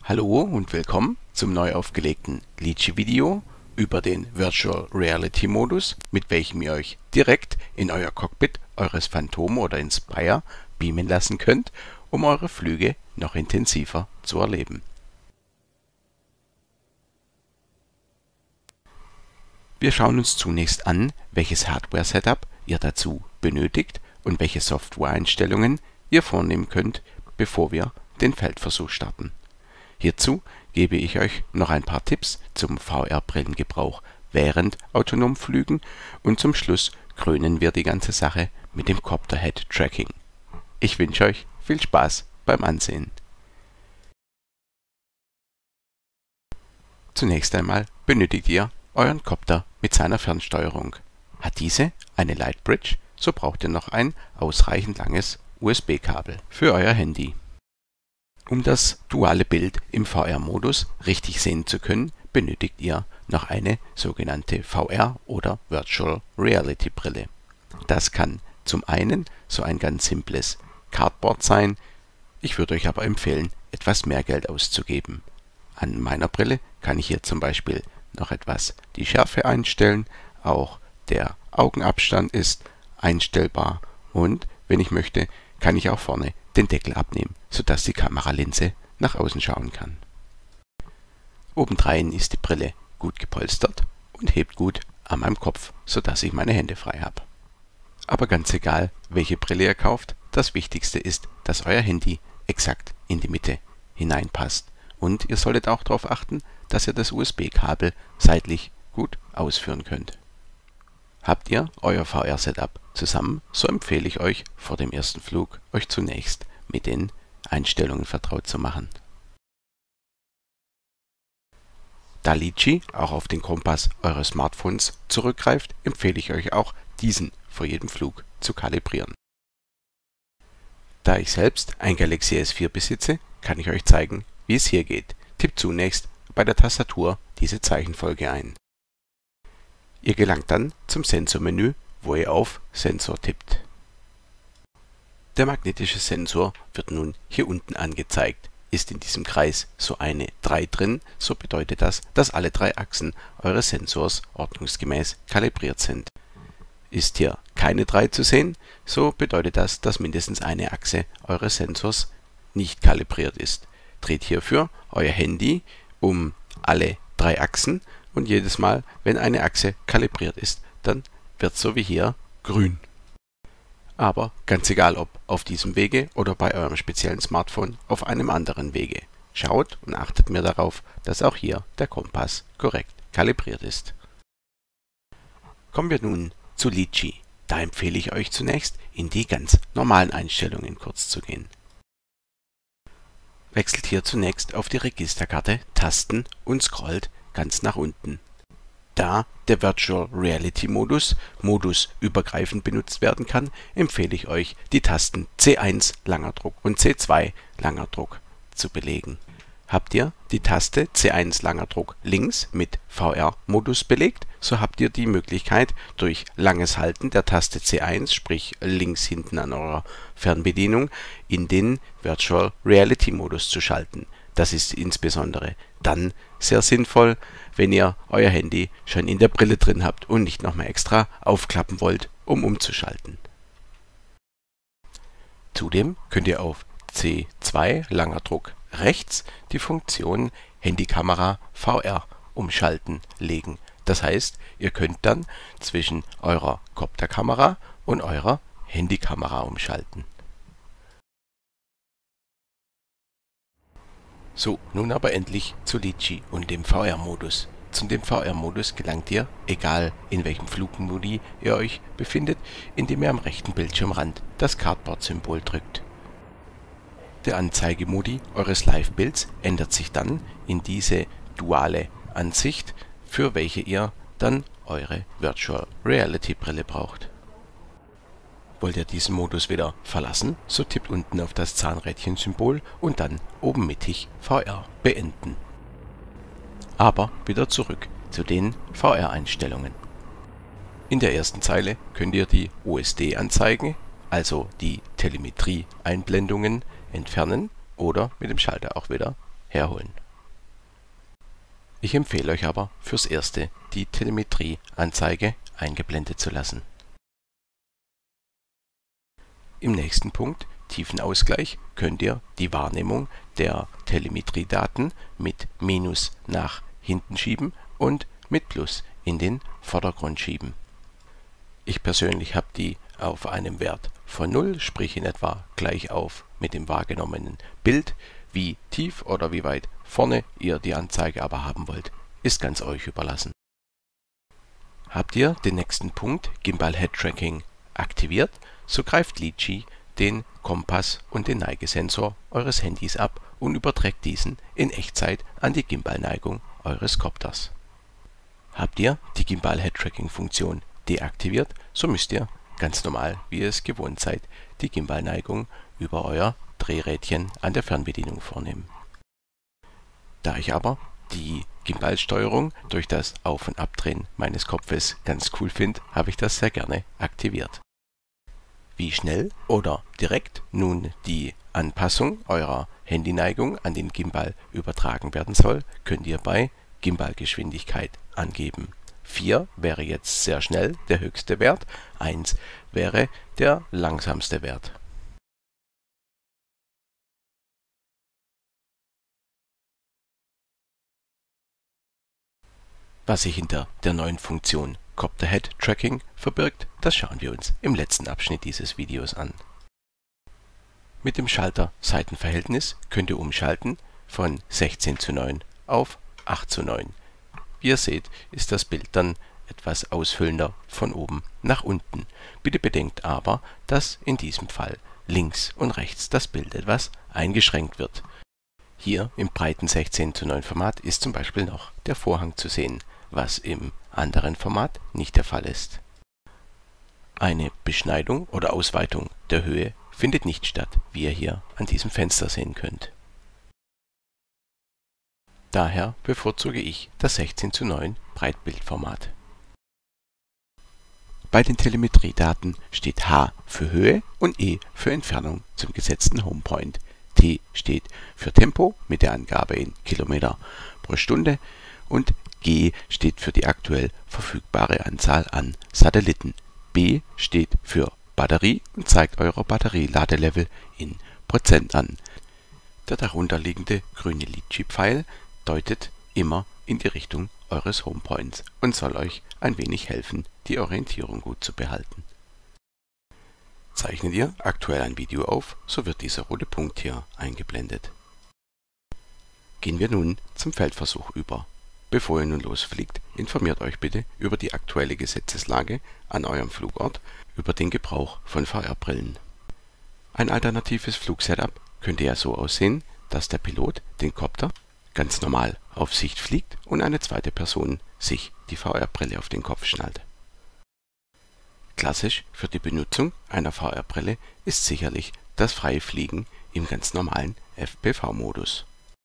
Hallo und willkommen zum neu aufgelegten Litchi-Video über den Virtual Reality Modus, mit welchem ihr euch direkt in euer Cockpit eures Phantom oder Inspire beamen lassen könnt, um eure Flüge noch intensiver zu erleben. Wir schauen uns zunächst an, welches Hardware-Setup ihr dazu benötigt und welche Software-Einstellungen ihr vornehmen könnt, bevor wir den Feldversuch starten. Hierzu gebe ich euch noch ein paar Tipps zum VR-Brillengebrauch während autonomen Flügen und zum Schluss krönen wir die ganze Sache mit dem Copter-Head-Tracking. Ich wünsche euch viel Spaß beim Ansehen. Zunächst einmal benötigt ihr euren Copter mit seiner Fernsteuerung. Hat diese eine Lightbridge, so braucht ihr noch ein ausreichend langes USB-Kabel für euer Handy. Um das duale Bild im VR-Modus richtig sehen zu können, benötigt ihr noch eine sogenannte VR- oder Virtual Reality Brille. Das kann zum einen so ein ganz simples Cardboard sein, ich würde euch aber empfehlen, etwas mehr Geld auszugeben. An meiner Brille kann ich hier zum Beispiel noch etwas die Schärfe einstellen, auch der Augenabstand ist einstellbar und wenn ich möchte, kann ich auch vorne den Deckel abnehmen, sodass die Kameralinse nach außen schauen kann. Obendrein ist die Brille gut gepolstert und hebt gut an meinem Kopf, sodass ich meine Hände frei habe. Aber ganz egal, welche Brille ihr kauft, das Wichtigste ist, dass euer Handy exakt in die Mitte hineinpasst. Und ihr solltet auch darauf achten, dass ihr das USB-Kabel seitlich gut ausführen könnt. Habt ihr euer VR-Setup zusammen, so empfehle ich euch vor dem ersten Flug, euch zunächst mit den Einstellungen vertraut zu machen. Da Litchi auch auf den Kompass eures Smartphones zurückgreift, empfehle ich euch auch, diesen vor jedem Flug zu kalibrieren. Da ich selbst ein Galaxy S4 besitze, kann ich euch zeigen, wie es hier geht. Tippt zunächst bei der Tastatur diese Zeichenfolge ein. Ihr gelangt dann zum Sensormenü, wo ihr auf Sensor tippt. Der magnetische Sensor wird nun hier unten angezeigt. Ist in diesem Kreis so eine 3 drin, so bedeutet das, dass alle 3 Achsen eures Sensors ordnungsgemäß kalibriert sind. Ist hier keine 3 zu sehen, so bedeutet das, dass mindestens eine Achse eures Sensors nicht kalibriert ist. Dreht hierfür euer Handy um alle 3 Achsen und jedes Mal, wenn eine Achse kalibriert ist, dann wird so wie hier grün. Aber ganz egal ob auf diesem Wege oder bei eurem speziellen Smartphone auf einem anderen Wege. Schaut und achtet mir darauf, dass auch hier der Kompass korrekt kalibriert ist. Kommen wir nun zu Litchi. Da empfehle ich euch zunächst in die ganz normalen Einstellungen kurz zu gehen. Wechselt hier zunächst auf die Registerkarte, Tasten und scrollt ganz nach unten. Da der Virtual Reality Modus modusübergreifend benutzt werden kann, empfehle ich euch, die Tasten C1 langer Druck und C2 langer Druck zu belegen. Habt ihr die Taste C1 langer Druck links mit VR-Modus belegt, so habt ihr die Möglichkeit, durch langes Halten der Taste C1, sprich links hinten an eurer Fernbedienung, in den Virtual Reality Modus zu schalten. Das ist insbesondere dann sehr sinnvoll, wenn ihr euer Handy schon in der Brille drin habt und nicht nochmal extra aufklappen wollt, um umzuschalten. Zudem könnt ihr auf C2 langer Druck rechts die Funktion Handykamera VR umschalten legen. Das heißt, ihr könnt dann zwischen eurer Copterkamera und eurer Handykamera umschalten. So, nun aber endlich zu Litchi und dem VR-Modus. Zu dem VR-Modus gelangt ihr, egal in welchem Flugmodi ihr euch befindet, indem ihr am rechten Bildschirmrand das Cardboard-Symbol drückt. Der Anzeigemodi eures Live-Bilds ändert sich dann in diese duale Ansicht, für welche ihr dann eure Virtual Reality Brille braucht. Wollt ihr diesen Modus wieder verlassen, so tippt unten auf das Zahnrädchen-Symbol und dann oben mittig VR beenden. Aber wieder zurück zu den VR-Einstellungen. In der ersten Zeile könnt ihr die OSD-Anzeigen, also die Telemetrie-Einblendungen, entfernen oder mit dem Schalter auch wieder herholen. Ich empfehle euch aber fürs Erste, die Telemetrieanzeige eingeblendet zu lassen. Im nächsten Punkt, Tiefenausgleich, könnt ihr die Wahrnehmung der Telemetriedaten mit Minus nach hinten schieben und mit Plus in den Vordergrund schieben. Ich persönlich habe die auf einem Wert von 0, sprich in etwa gleich auf mit dem wahrgenommenen Bild. Wie tief oder wie weit vorne ihr die Anzeige aber haben wollt, ist ganz euch überlassen. Habt ihr den nächsten Punkt, Gimbal Head Tracking, aktiviert, so greift Litchi den Kompass und den Neigesensor eures Handys ab und überträgt diesen in Echtzeit an die Gimbal-Neigung eures Kopters. Habt ihr die Gimbal Head Tracking Funktion deaktiviert, so müsst ihr, ganz normal wie ihr es gewohnt seid, die Gimbal-Neigung über euer Drehrädchen an der Fernbedienung vornehmen. Da ich aber die Gimbal-Steuerung durch das Auf- und Abdrehen meines Kopfes ganz cool finde, habe ich das sehr gerne aktiviert. Wie schnell oder direkt nun die Anpassung eurer Handyneigung an den Gimbal übertragen werden soll, könnt ihr bei Gimbal-Geschwindigkeit angeben. 4 wäre jetzt sehr schnell der höchste Wert, 1 wäre der langsamste Wert. Was sich hinter der neuen Funktion Copter Head Tracking verbirgt, das schauen wir uns im letzten Abschnitt dieses Videos an. Mit dem Schalter-Seitenverhältnis könnt ihr umschalten von 16:9 auf 8:9. Wie ihr seht, ist das Bild dann etwas ausfüllender von oben nach unten. Bitte bedenkt aber, dass in diesem Fall links und rechts das Bild etwas eingeschränkt wird. Hier im breiten 16:9 Format ist zum Beispiel noch der Vorhang zu sehen, was im anderen Format nicht der Fall ist. Eine Beschneidung oder Ausweitung der Höhe findet nicht statt, wie ihr hier an diesem Fenster sehen könnt. Daher bevorzuge ich das 16:9 Breitbildformat. Bei den Telemetriedaten steht H für Höhe und E für Entfernung zum gesetzten Homepoint. T steht für Tempo mit der Angabe in Kilometer pro Stunde und G steht für die aktuell verfügbare Anzahl an Satelliten. B steht für Batterie und zeigt euer Batterieladelelevel in Prozent an. Der darunterliegende grüne Litchi-Pfeil deutet immer in die Richtung eures Homepoints und soll euch ein wenig helfen, die Orientierung gut zu behalten. Zeichnet ihr aktuell ein Video auf, so wird dieser rote Punkt hier eingeblendet. Gehen wir nun zum Feldversuch über. Bevor ihr nun losfliegt, informiert euch bitte über die aktuelle Gesetzeslage an eurem Flugort über den Gebrauch von VR-Brillen. Ein alternatives Flugsetup könnte ja so aussehen, dass der Pilot den Kopter ganz normal auf Sicht fliegt und eine zweite Person sich die VR-Brille auf den Kopf schnallt. Klassisch für die Benutzung einer VR-Brille ist sicherlich das freie Fliegen im ganz normalen FPV-Modus.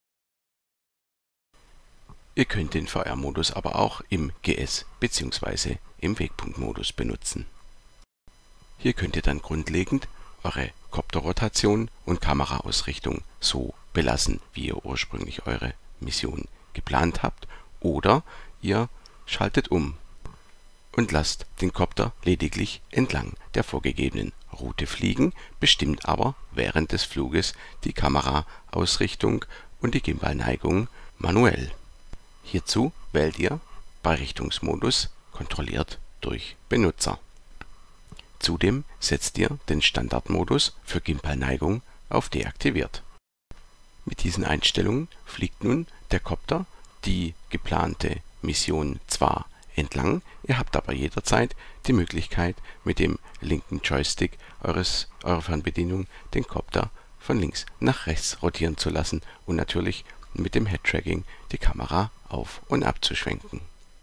Ihr könnt den VR-Modus aber auch im GS bzw. im Wegpunktmodus benutzen. Hier könnt ihr dann grundlegend eure Kopterrotation und Kameraausrichtung so belassen, wie ihr ursprünglich eure Mission geplant habt, oder ihr schaltet um und lasst den Kopter lediglich entlang der vorgegebenen Route fliegen, bestimmt aber während des Fluges die Kameraausrichtung und die Gimbal-Neigung manuell. Hierzu wählt ihr Beirichtungsmodus kontrolliert durch Benutzer. Zudem setzt ihr den Standardmodus für Gimbal-Neigung auf deaktiviert. Mit diesen Einstellungen fliegt nun der Kopter die geplante Mission zwar entlang, ihr habt aber jederzeit die Möglichkeit, mit dem linken Joystick eurer Fernbedienung den Kopter von links nach rechts rotieren zu lassen und natürlich mit dem Head-Tracking die Kamera auf- und abzuschwenken.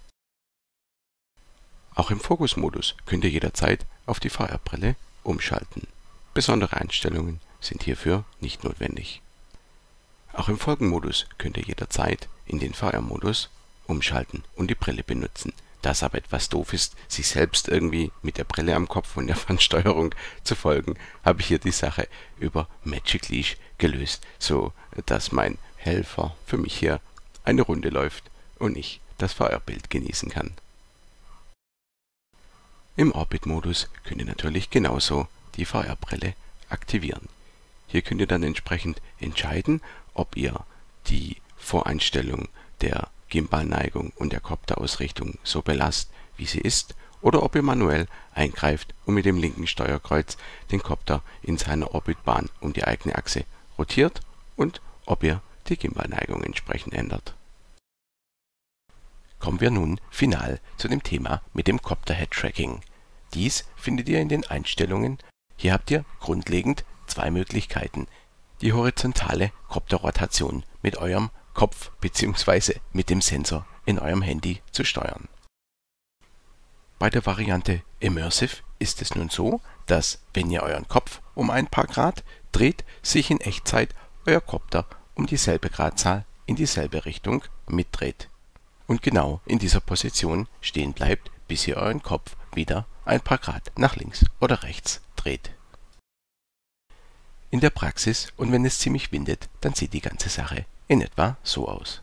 Auch im Fokusmodus könnt ihr jederzeit auf die VR-Brille umschalten. Besondere Einstellungen sind hierfür nicht notwendig. Auch im Folgenmodus könnt ihr jederzeit in den VR-Modus umschalten und die Brille benutzen. Da es aber etwas doof ist, sich selbst irgendwie mit der Brille am Kopf und der Fernsteuerung zu folgen, habe ich hier die Sache über Magic Leash gelöst, so dass mein Helfer für mich hier eine Runde läuft und ich das VR-Bild genießen kann. Im Orbit-Modus könnt ihr natürlich genauso die VR-Brille aktivieren. Hier könnt ihr dann entsprechend entscheiden, ob ihr die Voreinstellung der Gimbal-Neigung und der Kopterausrichtung so belasst, wie sie ist, oder ob ihr manuell eingreift und mit dem linken Steuerkreuz den Kopter in seiner Orbitbahn um die eigene Achse rotiert und ob ihr die Gimbal-Neigung entsprechend ändert. Kommen wir nun final zu dem Thema mit dem Kopter-Head-Tracking. Dies findet ihr in den Einstellungen. Hier habt ihr grundlegend zwei Möglichkeiten: die horizontale Kopterrotation mit eurem Kopf bzw. mit dem Sensor in eurem Handy zu steuern. Bei der Variante Immersive ist es nun so, dass, wenn ihr euren Kopf um ein paar Grad dreht, sich in Echtzeit euer Kopter um dieselbe Gradzahl in dieselbe Richtung mitdreht und genau in dieser Position stehen bleibt, bis ihr euren Kopf wieder ein paar Grad nach links oder rechts dreht. In der Praxis und wenn es ziemlich windet, dann sieht die ganze Sache in etwa so aus.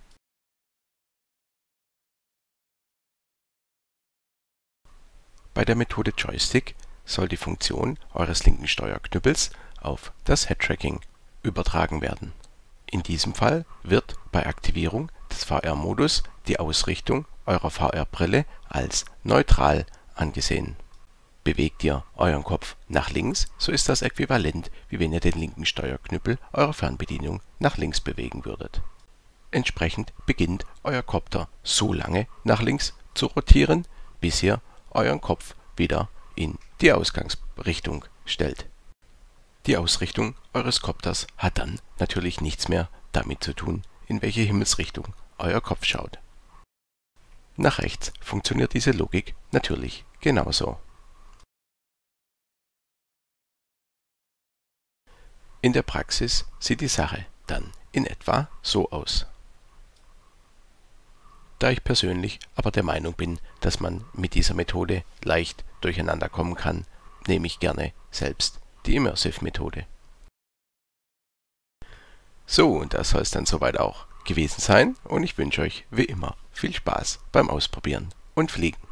Bei der Methode Joystick soll die Funktion eures linken Steuerknüppels auf das Head-Tracking übertragen werden. In diesem Fall wird bei Aktivierung des VR-Modus die Ausrichtung eurer VR-Brille als neutral angesehen. Bewegt ihr euren Kopf nach links, so ist das äquivalent, wie wenn ihr den linken Steuerknüppel eurer Fernbedienung nach links bewegen würdet. Entsprechend beginnt euer Kopter so lange nach links zu rotieren, bis ihr euren Kopf wieder in die Ausgangsrichtung stellt. Die Ausrichtung eures Kopters hat dann natürlich nichts mehr damit zu tun, in welche Himmelsrichtung euer Kopf schaut. Nach rechts funktioniert diese Logik natürlich genauso. In der Praxis sieht die Sache dann in etwa so aus. Da ich persönlich aber der Meinung bin, dass man mit dieser Methode leicht durcheinander kommen kann, nehme ich gerne selbst die Immersive-Methode. So, und das soll es dann soweit auch gewesen sein und ich wünsche euch wie immer viel Spaß beim Ausprobieren und Fliegen.